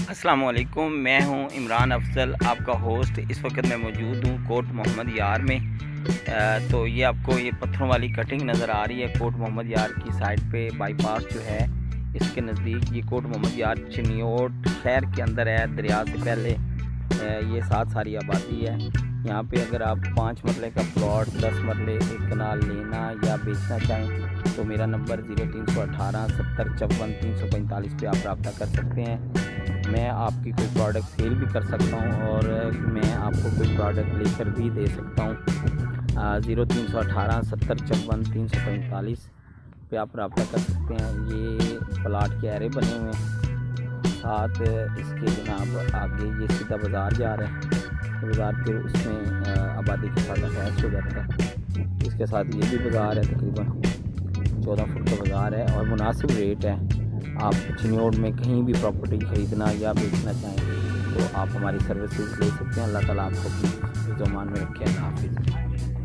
अस्सलाम वालेकुम, मैं हूं इमरान अफजल, आपका होस्ट। इस वक्त मैं मौजूद हूं कोट मोहम्मद यार में। तो ये आपको ये पत्थरों वाली कटिंग नज़र आ रही है कोट मोहम्मद यार की साइड पे। बाईपास जो है इसके नज़दीक ये कोट मोहम्मद यार चिन्योट शहर के अंदर है। दरिया से पहले ये 7 सारी आबादी है। यहाँ पे अगर आप 5 मरले का प्लॉट 10 मरले एक कनाल लेना या बेचना चाहें तो मेरा नंबर 0318 70 54 345 पे आप रब्ता कर सकते हैं। मैं आपकी कोई प्रोडक्ट सेल भी कर सकता हूँ और मैं आपको कोई प्रोडक्ट लेकर भी दे सकता हूँ। 0318 70 54 345 पे आप रब्ता कर सकते हैं। ये प्लाट के एरे बने हुए हैं, साथ इसके जनाब आगे ये सीधा बाज़ार जा रहा है। बाज़ार फिर उसमें आबादी के साथ अटैच हो जाता है। इसके साथ ये भी बाज़ार है, तकरीबन 14 फुट का बाज़ार है और मुनासिब रेट है। आप चिन्योट में कहीं भी प्रॉपर्टी ख़रीदना या बेचना चाहें तो आप हमारी सर्विसेज ले सकते हैं। अल्लाह ताला आपको अपनी ज़मान में रखे। अल्लाह हाफ़िज़।